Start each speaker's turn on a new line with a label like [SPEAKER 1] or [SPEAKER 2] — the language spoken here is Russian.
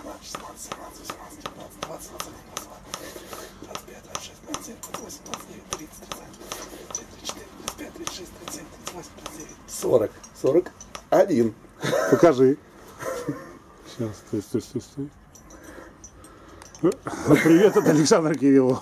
[SPEAKER 1] 16, 17, 18, 19, 20, 21, 22, 25, 26, 27, 28, 29, 30, 31, 34, 35, 36, 37, 38, 39, 40, 41.
[SPEAKER 2] Покажи. Сейчас, стой. Привет от Александра Кириллова.